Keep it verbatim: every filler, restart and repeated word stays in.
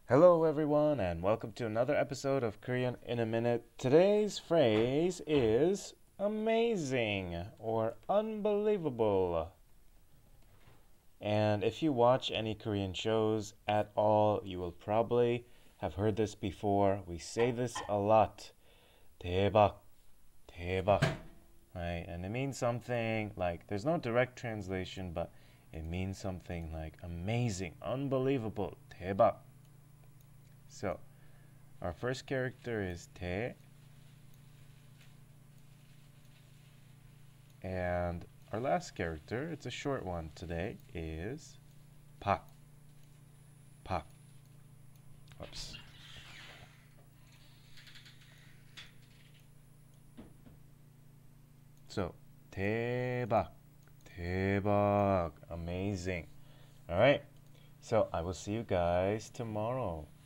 Hello, everyone, and welcome to another episode of Korean in a Minute. Today's phrase is amazing or unbelievable. And if you watch any Korean shows at all, you will probably have heard this before. We say this a lot. 대박, 대박. Right? And it means something like, there's no direct translation, but it means something like amazing, unbelievable, 대박. So, our first character is 대, and our last character, it's a short one today, is 박, 박. Oops. So, 대박, 대박, amazing. All right, so I will see you guys tomorrow.